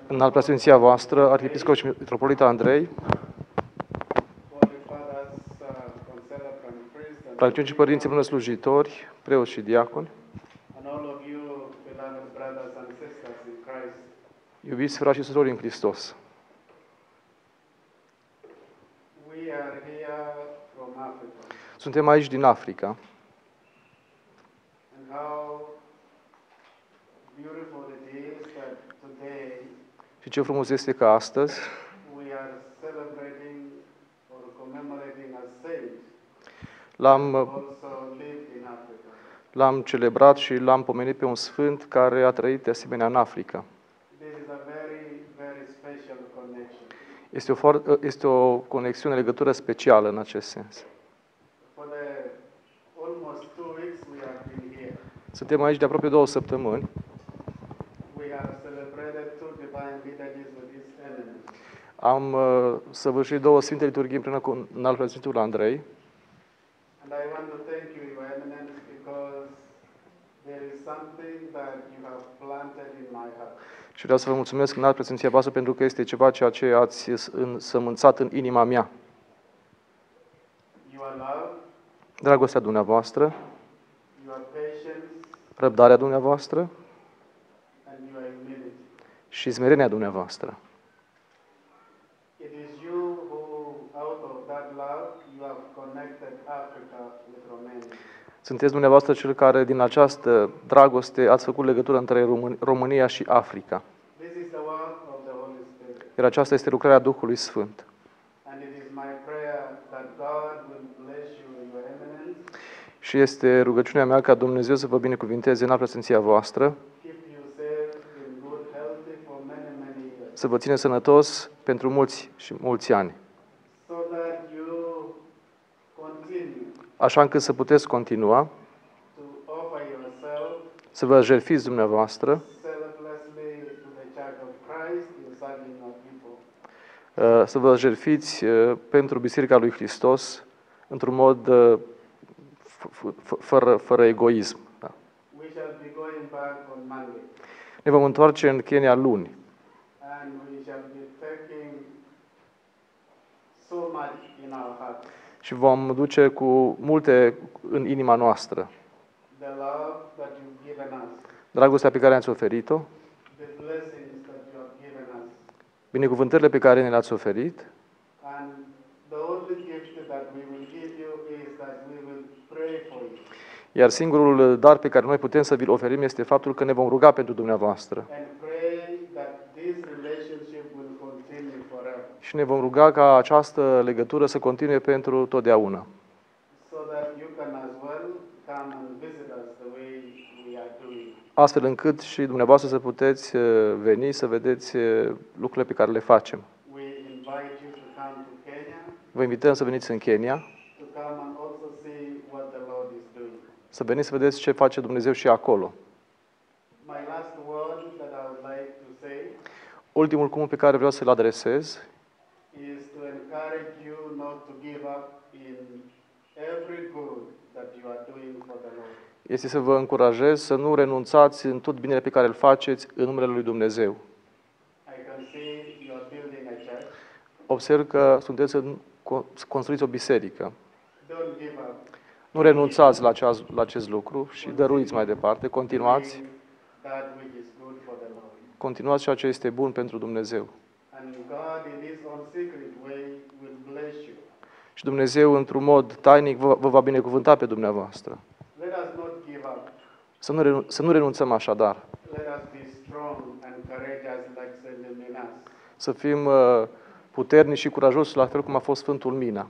Înalt preasfinția voastră, arhiepiscop și metropolita Andrei, preacțiuni și părinții mână slujitori, preoți și diaconi, iubiți frați și surori în Hristos. Suntem aici din Africa. Și ce frumos este că astăzi l-am celebrat și l-am pomenit pe un sfânt care a trăit de asemenea în Africa. Este o conexiune, legătură specială în acest sens. Suntem aici de aproape 2 săptămâni. Am săvârșit 2 Sfinte Liturghii împreună cu Înalt Preasfințitul Andrei. Și vreau să vă mulțumesc, Înalt Preasfinția voastră, pentru că este ceva ceea ce ați sămânțat în inima mea. Dragostea dumneavoastră, răbdarea dumneavoastră și smerenia dumneavoastră. Sunteți dumneavoastră cel care, din această dragoste, ați făcut legătură între România și Africa. Iar aceasta este lucrarea Duhului Sfânt. Și este rugăciunea mea ca Dumnezeu să vă binecuvinteze în preasfinția voastră, să vă ține sănătos pentru mulți și mulți ani, așa încât să puteți continua să vă jertfiți dumneavoastră să vă jertfiți pentru Biserica lui Hristos într-un mod fără egoism. Da. Ne vom întoarce în Kenya luni. Și vom duce cu multe în inima noastră. Dragostea pe care ne-ați oferit-o, binecuvântările pe care ne le-ați oferit, iar singurul dar pe care noi putem să vi-l oferim este faptul că ne vom ruga pentru dumneavoastră. Și ne vom ruga ca această legătură să continue pentru totdeauna. Astfel încât și dumneavoastră să puteți veni să vedeți lucrurile pe care le facem. Vă invităm să veniți în Kenya, să veniți să vedeți ce face Dumnezeu și acolo. Ultimul cuvânt pe care vreau să-l adresez este să vă încurajez să nu renunțați în tot binele pe care îl faceți în numele lui Dumnezeu. Observ că construiți o biserică. Nu renunțați la acest lucru și dăruiți mai departe. Continuați. Continuați ceea ce este bun pentru Dumnezeu. Și Dumnezeu, într-un mod tainic, vă va binecuvânta pe dumneavoastră. Să nu renunțăm așadar. Să fim puternici și curajoși, la fel cum a fost Sfântul Mina.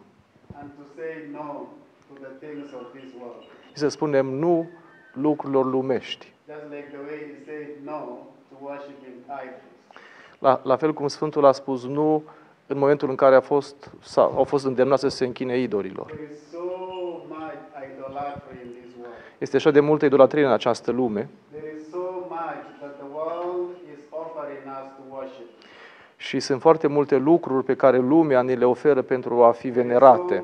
Și să spunem nu lucrurilor lumești. La fel cum Sfântul a spus nu în momentul în care au fost îndemnați să se închine idolilor. Este așa de multă idolatrie în această lume. Și sunt foarte multe lucruri pe care lumea ne le oferă pentru a fi venerate.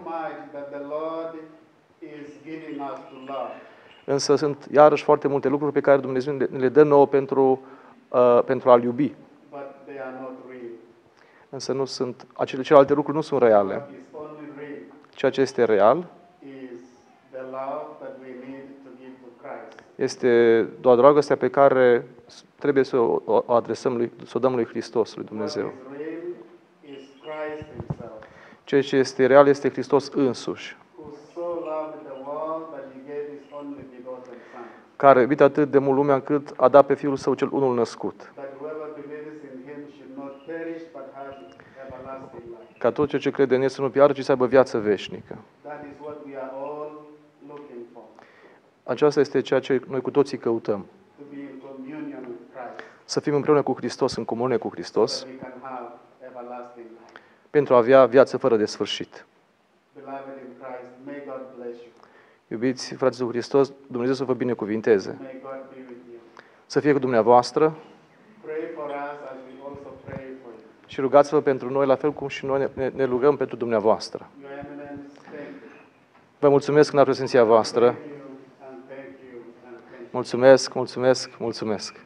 Însă sunt iarăși foarte multe lucruri pe care Dumnezeu ne le dă nouă pentru a-L iubi. are not real. însă nu sunt, celelalte lucruri nu sunt reale. What is only real Ceea ce este real is the love that we need to give to Christ. este doar dragostea pe care trebuie să o adresăm, să o dăm lui Hristos, lui Dumnezeu. What is real is Christ himself, Ceea ce este real este Hristos însuși, who so loved the world that he gave his only begotten Son, care a iubit atât de mult lumea încât a dat pe Fiul Său cel unul născut, that whoever believes in him should not perish but have everlasting life. ca tot ceea ce crede în El să nu piară, ci să aibă viață veșnică. That is what we are all looking for, Aceasta este ceea ce noi cu toții căutăm. to be in communion with Christ, Să fim împreună cu Hristos, în comunie cu so Hristos, that we can have everlasting life. pentru a avea viață fără de sfârșit. Beloved in Christ, may God bless you. Iubiți frați de Hristos, Dumnezeu să vă binecuvinteze, May God be with you. să fie cu dumneavoastră Pray for us as we also pray for you. și rugați-vă pentru noi, la fel cum și noi ne rugăm pentru dumneavoastră. Your Eminence, thank you. Vă mulțumesc în prezenția voastră. Thank you and thank you and thank you. Mulțumesc, mulțumesc, mulțumesc.